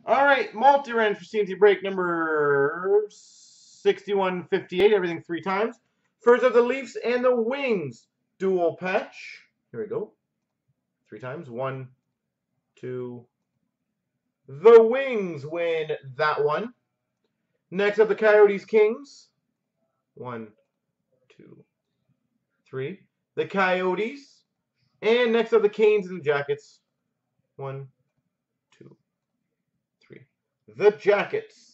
All right, multi-rand for CNC break number 6158. Everything 3 times. First of the Leafs and the Wings dual patch. Here we go. 3 times. 1, 2. The Wings win that one. Next up, the Coyotes Kings. 1, 2, 3. The Coyotes. And next up, the Canes and the Jackets. 1, 2, 3. The Jackets.